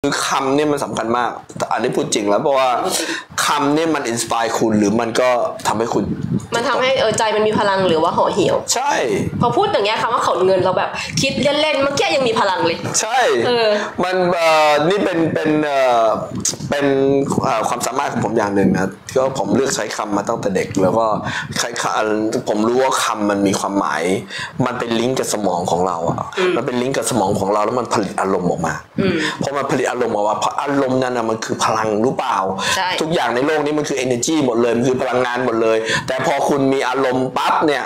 คือคำเนี่ยมันสำคัญมากอันนี้พูดจริงแล้วเพราะว่าคำเนี่ยมันอินสปายคุณหรือมันก็ทำให้คุณมันทำให้ใจมันมีพลังหรือว่าห่อเหี่ยวใช่พอพูดอย่างเงี้ยคำว่าเขาเงินเราแบบคิดเล่นๆเมื่อกี้ยังมีพลังเลยใช่มันนี่เป็นความสามารถของผมอย่างหนึ่งนะก็ผมเลือกใช้คำมาตั้งแต่เด็กแล้วก็ผมรู้ว่าคำมันมีความหมายมันเป็นลิงก์กับสมองของเราอ่ะมันเป็นลิงก์กับสมองของเราแล้วมันผลิตอารมณ์ออกมาพอมันผลิตอารมณ์ออกมาเพราะอารมณ์นั้นนะมันคือพลังรู้เปล่าทุกอย่างในโลกนี้มันคือ energy หมดเลยมันคือพลังงานหมดเลยแต่พอคุณมีอารมณ์ปั๊บเนี่ย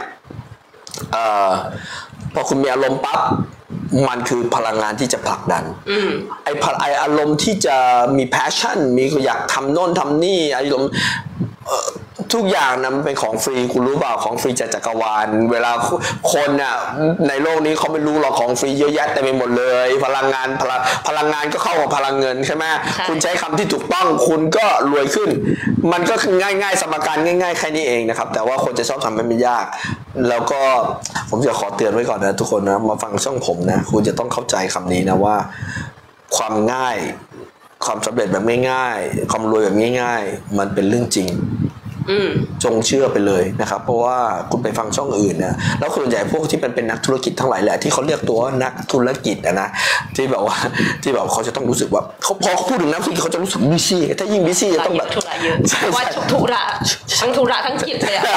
พอคุณมีอารมณ์ปั๊บมันคือพลังงานที่จะผลักดันไออารมณ์ที่จะมี passion มีอยากทำโน่นทำนี่อารมณ์ทุกอย่างนะมันเป็นของฟรีคุณรู้เปล่าของฟรีจากจักรวาลเวลาคนน่ะในโลกนี้เขาไม่รู้หรอกของฟรีเยอะแยะแต่ไปหมดเลยพลังงานก็เข้ากับพลังเงินใช่ไหมคุณใช้คำที่ถูกต้องคุณก็รวยขึ้นมันก็คือง่ายๆสมการง่ายๆแค่นี้เองนะครับแต่ว่าคนจะชอบทำให้มันยากแล้วก็ผมจะขอเตือนไว้ก่อนนะทุกคนนะมาฟังช่องผมนะคุณจะต้องเข้าใจคำนี้นะว่าความง่ายความสำเร็จแบบง่ายๆความรวยแบบง่ายๆมันเป็นเรื่องจริงจงเชื่อไปเลยนะครับเพราะว่าคุณไปฟังช่องอื่นนะแล้วคนใหญ่พวกที่เป็นนักธุรกิจทั้งหลายแหละที่เขาเรียกตัวนักธุรกิจนะที่แบบว่าเขาจะต้องรู้สึกว่าพอเขาพูดถึงนักธุรกิจเขาจะรู้สึกบิซี่ถ้ายิ่งบิซี่จะต้องแบบธุระเยอะว่าธุระทั้งกิจเลยอะ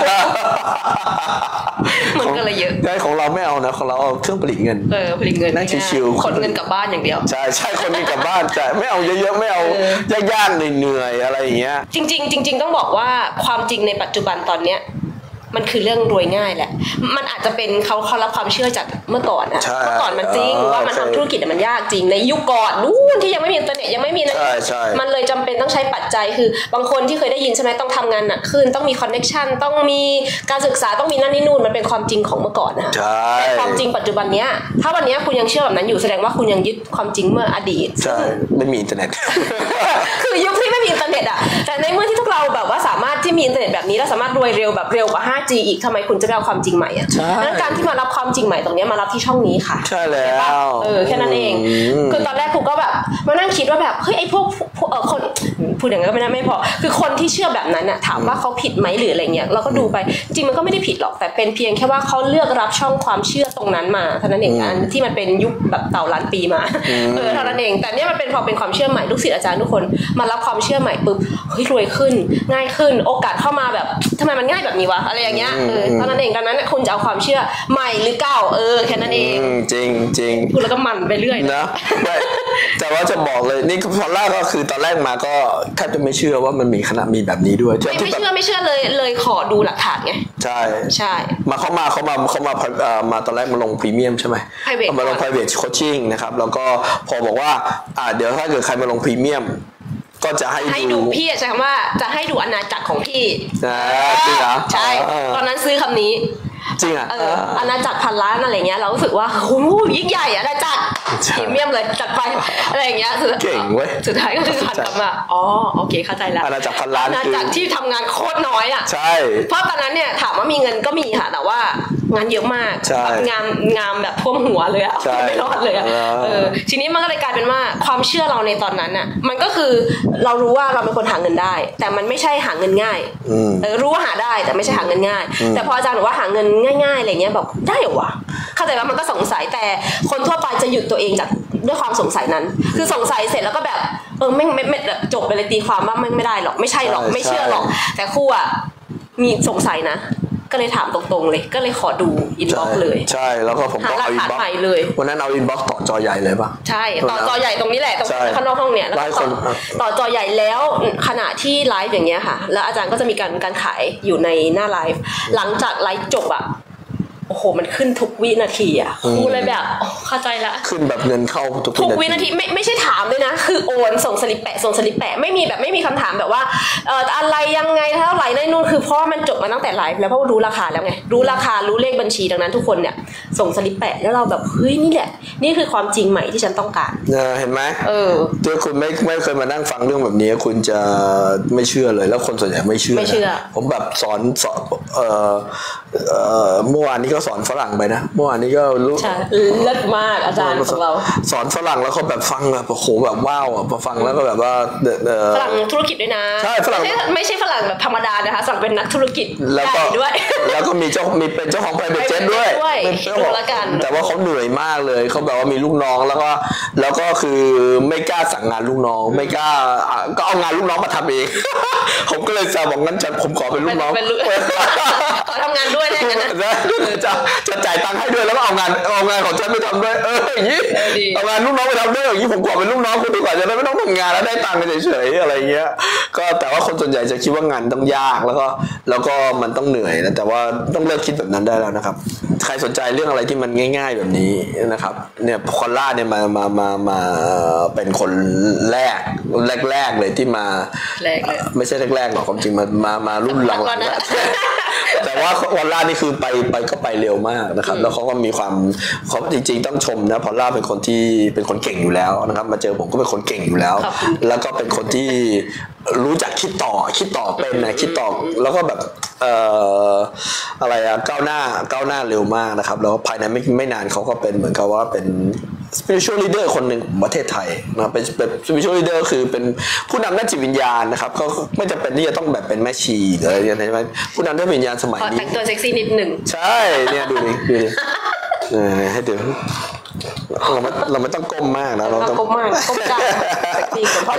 มันก็เลยเยอะได้ของเราไม่เอานะของเราเอาเครื่องผลิตเงินผลิตเงินนั่งชิวๆขนเงินกลับบ้านอย่างเดียวใช่คนเงินกลับบ้านแต่ไม่เอาเยอะๆไม่เอายากๆเหนื่อยๆอะไรอย่างเงี้ยจริงต้องบอกว่าความจริงในปัจจุบันตอนเนี้ยมันคือเรื่องรวยง่ายแหละมันอาจจะเป็นเขารับความเชื่อจากเมื่อก่อนนะเมื่อก่อนมันจริงว่ามันทำธุรกิจมันยากจริงในยุคก่อนนู่นที่ยังไม่มีอินเทอร์เน็ตยังไม่มีนะมันเลยจำเป็นต้องใช้ปัจจัยคือบางคนที่เคยได้ยินใช่ไหมต้องทำงานหนักขึ้นต้องมีคอนเนคชั่นต้องมีการศึกษาต้องมีนั่นนี่นู่นมันเป็นความจริงของเมื่อก่อนนะแต่ความจริงปัจจุบันเนี้ยถ้าวันนี้คุณยังเชื่อแบบนั้นอยู่แสดงว่าคุณยังยึดความจริงเมื่ออดีตใช่ไม่มีอินเทอร์เน็ตคือยุคที่ไม่มีอินเทอร์เน็ตอ่ะแต่ในเมื่อที่พวกเราแบบว่าสามารถที่มีอินเทอร์เน็ตแบบนี้แล้วสามารถรวยเร็วแบบเร็วกว่า 5G อีกทำไมคุณจะไม่เอาความจริงใหม่อ่ะดังนั้นการที่มารับความจริงใหม่ตรงนี้มารับที่ช่องนี้ค่ะใช่แล้วแค่นั้นเองคือตอนแรกครูก็แบบมานั่งคิดว่าแบบเฮ้ยไอ้พวกคนพูดอย่างนั้นก็ไม่พอคือคนที่เชื่อแบบนั้นน่ะถามว่าเขาผิดไหมหรืออะไรเงี้ยเราก็ดูไปจริงมันก็ไม่ได้ผิดหรอกแต่เป็นเพียงแค่ว่าเขาเลือกรับช่องความเชื่อตรงนั้นมาเท่านั้นเองอันที่มันเป็นยุคแบบเต่าล้านปีมาเท่านั้นเองแต่เนี่ยมันเป็นพอเป็นความเชื่อใหม่ลูกศิษย์อาจารย์ทุกคนมารับความเชื่อใหม่ปุ๊บเฮ้ยรวยขึ้นง่ายขึ้นโอกาสเข้ามาแบบทำไมมันง่ายแบบนี้วะอะไรอย่างเงี้ยเท่านั้นเองดังนั้นคุณจะเอาความเชื่อใหม่หรือเก่าแค่นั้นเองจริงพูดแล้วก็มันไปเรื่อยนะแต่ว่าจะบอกเลยนี่ตอนแรกก็คือตอนแรกมาก็แทบจะไม่เชื่อว่ามันมีคณะมีแบบนี้ด้วยไม่เชื่อเลยขอดูหลักฐานไงใช่เขามาตอนแรกมาลงพรีเมียมใช่ไหมมาลง private coaching นะครับแล้วก็พอบอกว่าเดี๋ยวถ้าเกิดใครมาลงพรีเมียมก็จะให้ดูพี่ใช่คำว่าจะให้ดูอาณาจักรของพี่จริงเหรอใช่ตอนนั้นซื้อคำนี้จริงอาณาจักรพันล้านอะไรเงี้ยเรารู้สึกว่าโอ้โหยิ่งใหญ่อาณาจักรพรีเมียมเลยจัดไปอะไรอย่างเงี้ยเก่งเว้ยสุดท้ายก็คือหันกลับมาอ๋อโอเคเข้าใจแล้วอาณาจักรพันล้านอาณาจักรที่ทำงานโคตรน้อยอ่ะใช่เพราะตอนนั้นเนี่ยถามว่ามีเงินก็มีค่ะแต่ว่างานเยอะมากงามแบบท่วมหัวเลยอ่ะไม่รอดเลยอ่ะทีนี้มันก็เลยกลายเป็นว่าความเชื่อเราในตอนนั้นอ่ะมันก็คือเรารู้ว่าเราเป็นคนหาเงินได้แต่มันไม่ใช่หาเงินง่ายรู้ว่าหาได้แต่ไม่ใช่หาเงินง่ายแต่พออาจารย์บอกว่าหาเงินง่ายๆอะไรเงี้ยบอกได้เหรอวะเข้าใจว่ามันก็สงสัยแต่คนทั่วไปจะหยุดตัวเองจากด้วยความสงสัยนั้นคือสงสัยเสร็จแล้วก็แบบไม่จบไปเลยตีความว่าไม่ได้หรอกไม่ใช่หรอกไม่เชื่อหรอกแต่ครูอ่ะมีสงสัยนะก็เลยถามตรงๆเลยก็เลยขอดูอินบ็อกซ์เลยใช่แล้วก็ผมก็เอาอินบ็อกซ์เลยวันนั้นเอาอินบ็อกซ์ต่อจอใหญ่เลยป่ะใช่ต่อจอใหญ่ตรงนี้แหละตรงข้างนอกห้องเนี่ยแล้วต่อจอใหญ่แล้วขณะที่ไลฟ์อย่างเงี้ยค่ะแล้วอาจารย์ก็จะมีการขายอยู่ในหน้าไลฟ์หลังจากไลฟ์จบอ่ะโอ้โหมันขึ้นทุกวินาทีอ่ะครูเลยแบบเข้าใจละขึ้นแบบเงินเข้าทุกวินาทีไม่ใช่ถามเลยนะคือโอนส่งสลิปแปะไม่มีคำถามแบบว่าอะไรยังไงเท่าไหร่ในนู่นคือเพราะมันจบมาตั้งแต่ไลฟ์แล้วเพราะรู้ราคาแล้วไงรู้ราคารู้เลขบัญชีดังนั้นทุกคนเนี่ยส่งสลิปแปะแล้วเราแบบเฮ้ยนี่แหละนี่คือความจริงใหม่ที่ฉันต้องการเห็นไหมถ้าคุณไม่เคยมานั่งฟังเรื่องแบบนี้คุณจะไม่เชื่อเลยแล้วคนส่วนใหญ่ไม่เชื่อผมแบบสอนเมื่อวานนี้ก็ก็สอนฝรั่งไปนะเมื่อวานนี้ก็รู้ใช่เลิศมากอาจารย์ของเราสอนฝรั่งแล้วเขาแบบฟังแบบโอ้โหแบบว้าวพอฟังแล้วก็แบบว่าฝรั่งธุรกิจด้วยนะใช่ฝรั่งไม่ใช่ฝรั่งแบบธรรมดานะคะฝรั่งเป็นนักธุรกิจแล้วก็ด้วยแล้วก็มีเป็นเจ้าของ private jet ด้วยแต่ว่าเขาเหนื่อยมากเลยเขาแบบว่ามีลูกน้องแล้วก็คือไม่กล้าสั่งงานลูกน้องไม่กล้าก็เอางานลูกน้องมาทำเองผมก็เลยจะบอกงั้นผมขอเป็นลูกน้องขอทำงานด้วยได้กันนะจะจ่ายตังค์ให้ด้วยแล้วก็เอางานของฉันไปทำด้วยอย่างนี้เอางานลูกน้องไปทำด้วยอย่างนี้ผมขอเป็นลูกน้องคุณดีกว่าจะได้ไม่ต้องทำงานแล้วได้ตังค์เฉยๆอะไรเงี้ยก็แต่ว่าคนส่วนใหญ่จะคิดว่างานต้องยากแล้วก็มันต้องเหนื่อยนะแต่ว่าต้องเลิกคิดแบบนั้นได้แล้วนะครับใครสนใจเรื่องอะไรที่มันง่ายๆแบบนี้นะครับเนี่ยคอลล่าเนี่ยมาเป็นคนแรกเลยที่มาไม่ใช่แรกหรอกความจริงมารุ่นหลังแต่ว่าคอลล่านี่คือไปก็ไปเร็วมากนะครับแล้วเขาก็มีความเขาจริงๆต้องชมนะคอลล่าเป็นคนที่เป็นคนเก่งอยู่แล้วนะครับมาเจอผมก็เป็นคนเก่งอยู่แล้วแล้วก็เป็นคนที่รู้จักคิดต่อเป็นนะคิดต่อแล้วก็แบบอะไรก้าวหน้าเร็วมากนะครับแล้วภายในไม่นานเขาก็เป็นเหมือนกับว่าเป็น spiritual leader คนหนึ่งของประเทศไทยนะเป็น spiritual leader คือเป็นผู้นำด้านจิตวิญญาณนะครับเขาไม่จำเป็นที่จะต้องแบบเป็นแม่ชีหรืออะไรอย่างนี้ใช่ไหมผู้นำด้านวิญญาณสมัยนี้แต่งตัวเซ็กซี่นิดหนึ่งใช่เนี่ยดูดิให้ดูเราไม่ต้องก้มมากนะเราต้องก้มกลางเซ็กซี่ก่อนพอ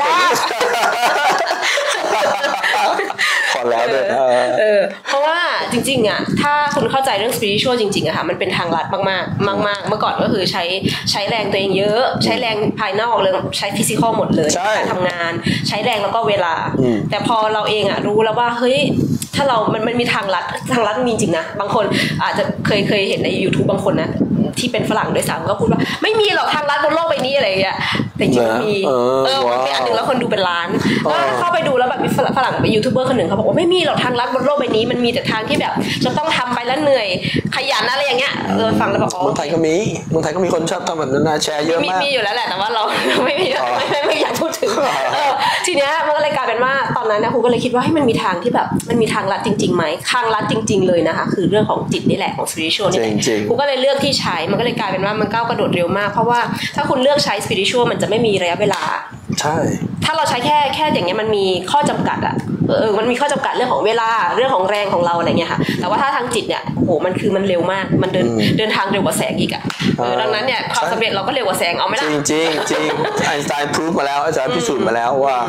แล้วด้วยเพราะว่าจริงๆอ่ะถ้าคุณเข้าใจเรื่อง spiritual จริงๆอะค่ะมันเป็นทางลัดมากเมื่อก่อนก็คือใช้แรงตัวเองเยอะใช้แรงภายนอกเลยใช้ physical หมดเลยการทำงานใช้แรงแล้วก็เวลาแต่พอเราเองอ่ะรู้แล้วว่าเฮ้ยถ้าเรามันมีทางลัดมีจริงนะบางคนอาจจะเคยเห็นใน YouTube บางคนนะที่เป็นฝรั่งด้วยซ้ำก็พูดว่าไม่มีหรอกทางลัดบนโลกใบนี้อะไรอย่างเงี้ยแต่จริงๆมีมันเป็นอันนึงแล้วคนดูเป็นล้านก็เข้าไปดูแล้วแบบมีฝรั่งเป็นยูทูบเบอร์คนหนึ่งเขาบอกว่าไม่มีหรอกทางลัดบนโลกใบนี้มันมีแต่ทางที่แบบจะต้องทำไปแล้วเหนื่อยขยันอะไรอย่างเงี้ยฟังแล้วแบบอ๋อเมืองไทยก็มีคนชอบทำแบบนั้นนะแชร์เยอะมากมีอยู่แล้วแหละแต่ว่าเราไม่อยากพูดถึงทีเนี้ยมันก็เลยกลายเป็นว่าตอนนั้นนะครูก็เลยคิดว่าให้มันมีทางที่แบบมันมีทางลัดจริงๆไหมทางลัดจริงๆเลยนะคะคือเรื่องของจิตนี่แหละของ spiritual นี่แหละครูก็เลยเลือกที่ใช้มันก็เลยกลายเป็นว่ามันก้าวกระโดดเร็วมากเพราะว่าถ้าคุณเลือกใช้ spiritual มันจะไม่มีระยะเวลาใช่ถ้าเราใช้แค่อย่างเงี้ยมันมีข้อจำกัดอ่ะมันมีข้อจำกัดเรื่องของเวลาเรื่องของแรงของเราอะไรเงี้ยค่ะแต่ว่าถ้าทางจิตเนี่ยโอ้โหมันคือมันเร็วมากมันเดินทางเร็วกว่าแสงอีกอ่ะดังนั้นเนี่ยความสำเร็จเราก็เร็วกว่าแสงเอาไหมล่ะจริงไอน์สไตน์พิสูจน์มาแล้วอาจารย์พิสูจน์มาแล้วว่า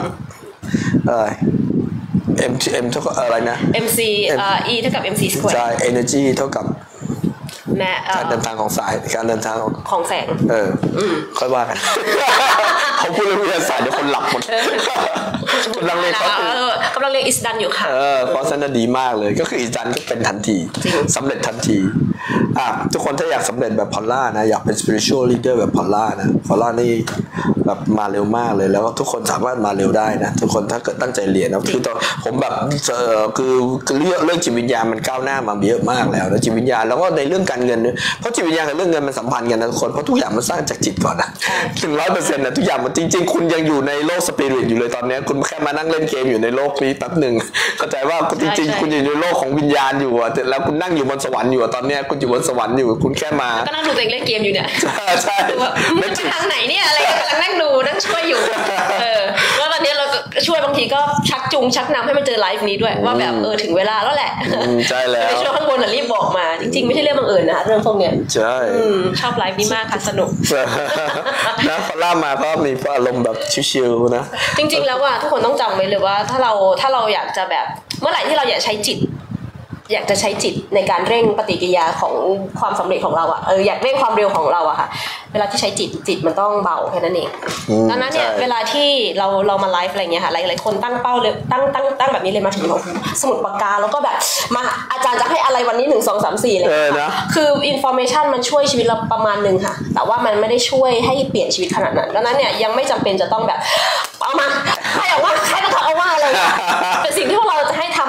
M เท่ากับอะไรนะ MC E เท่ากับ MC square ใช่ energy เท่ากับการเดินทางของสายการเดินทางของแสงค่อยว่ากันเขาพูดเรื่องวิทยาศาสตร์เดี๋ยวคนหลับหมดกำลังเรียนอิสดันอยู่ค่ะเพราะฉะนั้นดีมากเลยก็คืออิสดันก็เป็นทันทีสำเร็จทันทีทุกคนถ้าอยากสำเร็จแบบพอลล่านะอยากเป็น spiritual leader แบบพอลล่านะพอลล่านี่แบบมาเร็วมากเลยแล้วทุกคนสามารถมาเร็วได้นะทุกคนถ้าเกิดตั้งใจเรียนนะคือตอนผมแบบคือเรื่องจิตวิญญาณมันก้าวหน้ามาเยอะมากแล้วนะจิตวิญญาณแล้วก็ในเรื่องการเงินเพราะจิตวิญญาณกับเรื่องเงินมันสัมพันธ์กันนะทุกคนเพราะทุกอย่างมันสร้างจากจิตก่อนนะถึง 100% นะทุกอย่างมันจริงๆคุณยังอยู่ในโลกสปิริตอยู่เลยตอนนี้คุณแค่มานั่งเล่นเกมอยู่ในโลกนี้แป๊บนึงเข้าใจว่าจริงๆคุณอยู่ในโลกของวิญญาณอยู่อะแล้วคุณนั่งอยู่บนสวรรค์อยู่ตอนนี้คุณอยู่บนสวรรค์อยู่คุณแค่มาก็นั่งดูตัวเองเล่นเกมอยู่เนี่ยใช่ไม่ทางไหนเนี่ยอะไรกำลังนั่งดูนั่งช่วยอยู่แล้วตอนนี้เราช่วยบางทีก็ชักจูงชักนำให้มันเจอไลฟ์นี้ด้วยว่าแบบถึงเวลาแล้วแหละใช่แล้วช่วยข้างบนรีบบอกมาจริงๆไม่ใช่เรื่องบังเอิญนะเรื่องพวกเนี้ยใช่ชอบไลฟ์นี้มากค่ะสนุกนะพอล่ามาก็มีอารมณ์แบบชิลๆนะจริงๆแล้วว่าทุกคนต้องจำไว้เลยว่าถ้าเราอยากจะแบบเมื่อไหร่ที่เราอยากใช้จิตในการเร่งปฏิกิริยาของความสำเร็จของเราอะอยากเร่งความเร็วของเราอะค่ะเวลาที่ใช้จิตมันต้องเบาแค่นั้นเองดังนั้นเนี่ยเวลาที่เรามาไลฟ์อะไรเงี้ยค่ะหลายๆคนตั้งเป้าเลยตั้งแบบนี้เลยมาถึงสมุดปากกาแล้วก็แบบมาอาจารย์จะให้อะไรวันนี้1 2 3 4อะไรเลยคืออินฟอร์เมชันมันช่วยชีวิตเราประมาณนึงค่ะแต่ว่ามันไม่ได้ช่วยให้เปลี่ยนชีวิตขนาดนั้นดังนั้นเนี่ยยังไม่จำเป็นจะต้องแบบเอามาให้เอาว่าใครต้องเอาว่าอะไรแต่สิ่งที่พวกเราจะให้ทำให้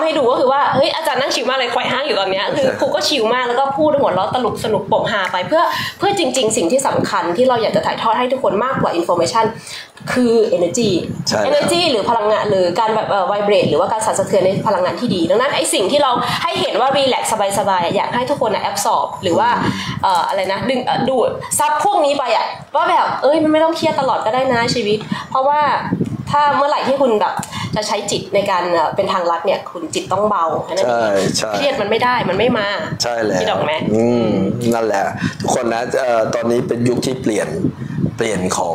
ให้ดูก็คือว่าเฮ้ยอาจารย์นั่งชิลมากเลยควายห้างอยู่ตอนเนี้ยคือครูก็ชิลมากแล้วก็พูดหัวเราะตลกสนุกโปกฮาไปเพื่อจริงๆสิ่งที่สำคัญที่เราอยากจะถ่ายทอดให้ทุกคนมากกว่า information คือ energy หรือพลังงานหรือการแบบvibrate หรือว่าการสั่นสะเทือนในพลังงานที่ดีดังนั้นไอ้สิ่งที่เราให้เห็นว่า relax สบายๆอยากให้ทุกคนabsorb หรือว่าอะไรนะดึงดูดซับพวกนี้ไปอ่ะว่าแบบมันไม่ต้องเครียดตลอดก็ได้นะชีวิตเพราะว่าถ้าเมื่อไหร่ที่คุณแบบจะใช้จิตในการเป็นทางลัดเนี่ยคุณจิตต้องเบานั่นเองเครียดมันไม่ได้มันไม่มาใช่แล้วคิดออกไหมนั่นแหละทุกคนนะตอนนี้เป็นยุคที่เปลี่ยนของ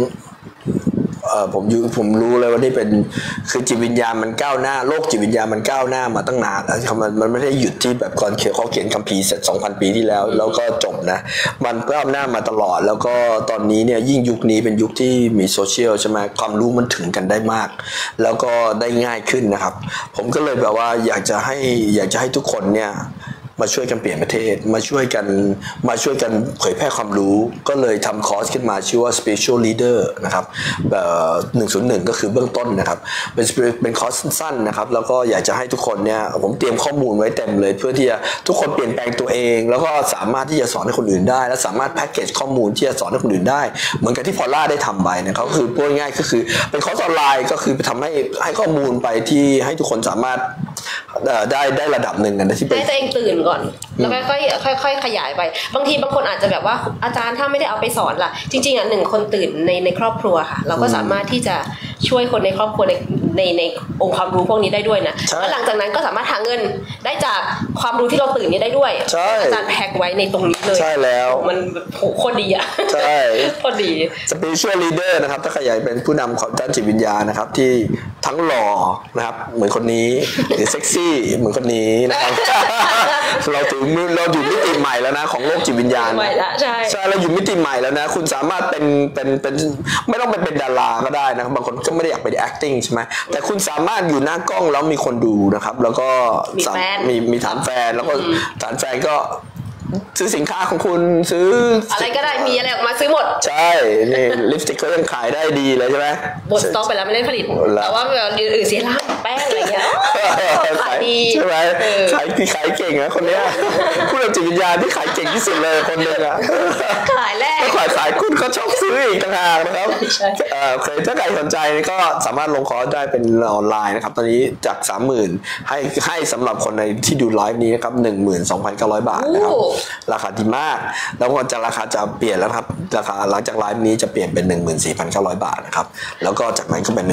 ผมรู้เลยว่านี่เป็นคือจิตวิญญาณมันก้าวหน้าโลกจิตวิญญาณมันก้าวหน้ามาตั้งนานแล้วมันไม่ได้หยุดที่แบบก่อนเขาเขียนคัมภีร์เสร็จ 2,000 ปีที่แล้วก็จบนะมันก้าวหน้ามาตลอดแล้วก็ตอนนี้เนี่ยยิ่งยุคนี้เป็นยุคที่มีโซเชียลใช่ไหมความรู้มันถึงกันได้มากแล้วก็ได้ง่ายขึ้นนะครับผมก็เลยแบบว่าอยากจะให้ทุกคนเนี่ยมาช่วยกันเปลี่ยนประเทศมาช่วยกันเผยแพร่ความรู้ก็เลยทำคอร์สขึ้นมาชื่อว่า Spiritual Leader นะครับ101ก็คือเบื้องต้นนะครับเป็นคอร์สสั้นๆนะครับแล้วก็อยากจะให้ทุกคนเนี่ยผมเตรียมข้อมูลไว้เต็มเลยเพื่อที่จะทุกคนเปลี่ยนแปลงตัวเองแล้วก็สามารถที่จะสอนให้คนอื่นได้และสามารถแพ็กเกจข้อมูลที่จะสอนให้คนอื่นได้เหมือนกับที่พอลล่าได้ทำไปนะครับคือพูดง่ายๆก็คือเป็นคอร์สออนไลน์ก็คือทำให้ข้อมูลไปที่ให้ทุกคนสามารถได้ระดับหนึ่งนะที่ให้ตัวเองตื่นก่อนแล้วค่อยขยายไปบางทีบางคนอาจจะแบบว่าอาจารย์ถ้าไม่ได้เอาไปสอนล่ะจริงๆ1 คนตื่นในครอบครัวค่ะเราก็สามารถที่จะช่วยคนในครอบครัวในองค์ความรู้พวกนี้ได้ด้วยนะแล้วหลังจากนั้นก็สามารถหาเงินได้จากความรู้ที่เราตื่นนี้ได้ด้วยอาจารย์แพ็กไว้ในตรงนี้เลยใช่แล้วมันโคตรดีอ่ะใช่โคตรดี Spiritual Leader นะครับถ้าใครอยากเป็นผู้นำของด้านจิตวิญญาณนะครับที่ทั้งหล่อนะครับเหมือนคนนี้หรือเซ็กซี่เหมือนคนนี้นะครับ เราอยู่มิติใหม่แล้วนะของโลกจิตวิญญาณใช่เราอยู่มิติใหม่แล้วนะคุณสามารถเป็นไม่ต้องไปเป็นดาราก็ได้นะครับบางคนก็ไม่ได้อยากไป acting ใช่ไหมแต่คุณสามารถอยู่หน้ากล้องแล้วมีคนดูนะครับแล้วก็มีฐานแฟนแล้วก็ฐานแฟนก็ซื้อสินค้าของคุณซื้ออะไรก็ได้มีอะไรออกมาซื้อหมดใช่นี่ลิปสติกก็ยังขายได้ดีเลยใช่ไหมหมดสต็อกไปแล้วไม่ได้ผลิตแต่ว่าแบบอื่นเสียร่างแป้งอะไรเงี้ยขายดีใช่ไหมขายเก่งนะคนนี้ผู้นำจิตวิญญาณที่ขายเก่งที่สุดเลยคนนึงอ่ะขายแรกขายคุณเขาชอบซื้ออีกต่างหากนะครับถ้าใครสนใจก็สามารถลงคอร์สได้เป็นออนไลน์นะครับตอนนี้จาก 30,000 ให้สำหรับคนในที่ดูไลฟ์นี้นะครับ 12,900 บาทนะครับราคาดีมากแล้วก็ราคาจะเปลี่ยนแล้วครับราคาหลังจากไลฟ์นี้จะเปลี่ยนเป็น 14,900 บาทนะครับแล้วก็จากนั้นก็เป็น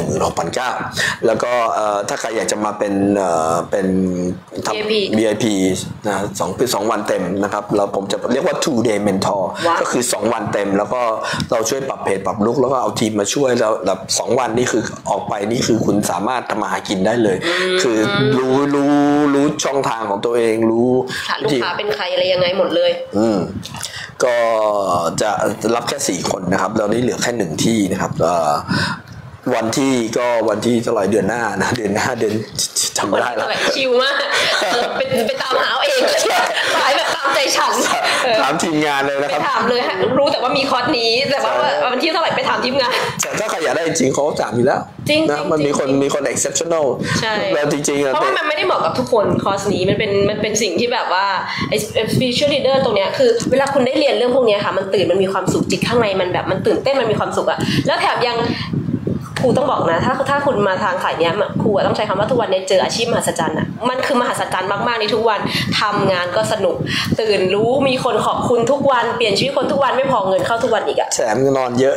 16,900 แล้วก็ถ้าใครอยากจะมาเป็นทำ VIP นะ2 วันเต็มนะครับแล้วผมจะเรียกว่า 2 day mentor ก็คือ2 วันเต็มแล้วก็เราช่วยปรับเพจปรับลุคแล้วก็เอาทีมมาช่วยแล้วแบบ2 วันนี่คือออกไปนี่คือคุณสามารถทำมาหากินได้เลยคือรู้ช่องทางของตัวเองรู้ลูกค้าเป็นใครอะไรยังไงหมดเลยก็จะรับแค่4 คนนะครับเรานี่เหลือแค่1 ที่นะครับวันที่เท่าไหร่เดือนหน้าจำไม่ได้แล้วชิวมากไปตามหาเองขายแบบตามใจฉันถามทีมงานเลยนะครับถามเลยรู้แต่ว่ามีคอร์สนี้แต่ว่าวันที่เท่าไหร่ไปถามทีมงานถ้าใครอยากได้จริงเขาถามอยู่แล้วนะมันมีคน exceptional แล้วจริงๆเพราะว่ามันไม่ได้เหมาะกับทุกคนคอร์สนี้มันเป็นสิ่งที่แบบว่าไอ้ spiritual leader ตรงเนี้ยคือเวลาคุณได้เรียนเรื่องพวกนี้ค่ะมันตื่นมันมีความสุขจิตข้างในมันแบบมันตื่นเต้นมันมีความสุขอะแล้วแถมยังครูต้องบอกนะถ้าคุณมาทางสายเนี้ยครูต้องใช้คำว่าทุกวันนี้เจออาชีพมหัศจรรย์อ่ะมันคือมหัศจรรย์มากๆในทุกวันทำงานก็สนุกตื่นรู้มีคนขอบคุณทุกวันเปลี่ยนชีวิตคนทุกวันไม่พอเงินเข้าทุกวันอีกอ่ะแถมนอนเยอะ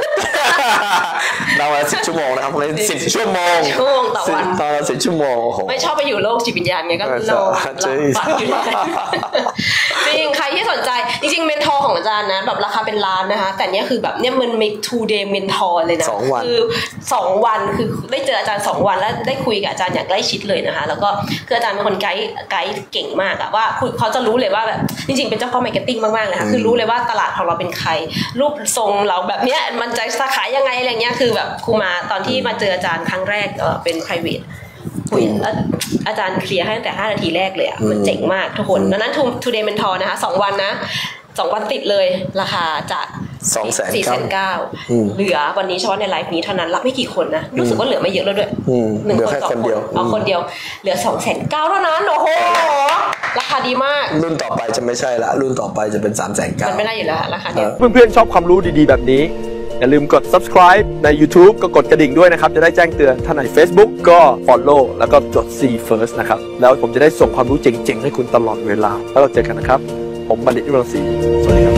นอนละ10 ชั่วโมงนะครับเลย10 ชั่วโมงต่อวันนอนละ10 ชั่วโมงไม่ชอบไปอยู่โลกจิตวิญญาณไงก็นอนปัดอยู่จริงใครที่สนใจจริงๆเมนทอร์ของอาจารย์นะแบบราคาเป็นล้านนะคะแต่เนี้ยคือแบบเนี้ยมันมี 2 day เมนทอร์เลยนะคือ2 วันคือได้เจออาจารย์2 วันแล้วได้คุยกับอาจารย์อย่างใกล้ชิดเลยนะคะแล้วก็คืออาจารย์เป็นคนไกด์เก่งมากอะว่าเขาจะรู้เลยว่าแบบจริงๆเป็นเจ้าพ่อมาร์เก็ตติ้งมากๆเลยค่ะคือรู้เลยว่าตลาดของเราเป็นใครรูปทรงเราแบบเนี้ยมันจะขายยังไงอะไรเงี้ยคือแบบครูมาตอนที่มาเจออาจารย์ครั้งแรกเป็น private คุยอาจารย์เคลียร์ให้ตั้งแต่5 นาทีแรกเลยอะมันเจ๋งมากทุกคนดังนั้น Today Mentor นะคะ2 วันนะ2 วันติดเลยราคาจาก 4,900,000เหลือวันนี้เฉพาะในไลฟ์นี้เท่านั้นรับไม่กี่คนนะรู้สึกว่าเหลือไม่เยอะแล้วด้วย1 คน 2 คนเอาคนเดียวเหลือ 2,900,000 เท่านั้นโอ้โหราคาดีมากรุ่นต่อไปจะไม่ใช่ละรุ่นต่อไปจะเป็น 3,900,000 มันไม่ได้อยู่แล้วราคาเดียวเพื่อนๆชอบความรู้ดีๆแบบนี้อย่าลืมกด subscribe ใน YouTube ก็กดกระดิ่งด้วยนะครับจะได้แจ้งเตือนถ้าใน Facebook ก็ follow แล้วก็จด See First นะครับแล้วผมจะได้ส่งความรู้เจ๋งๆให้คุณตลอดเวลาแล้วเราเจอกันนะครับผมบัณฑิต อิมรังสีสวัสดีครับ